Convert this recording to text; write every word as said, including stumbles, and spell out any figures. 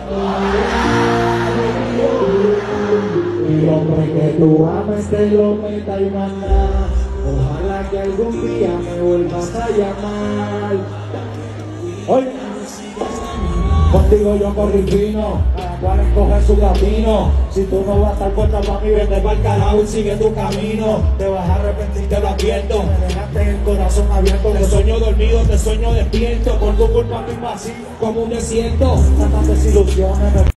Y hombre que tú ames te lo meta y manda. Ojalá que algún día me vuelvas a llamar. Oye, contigo yo corrí fino, cada cual escoge su camino. Si tú no vas a estar puesta para mí, vete para el carajo y sigue tu camino. Te vas a arrepentir, te lo advierto. Me dejaste el corazón abierto. Te sueño dormido, te sueño despierto. Por tu culpa mi vacío como un desierto. Tantas desilusiones me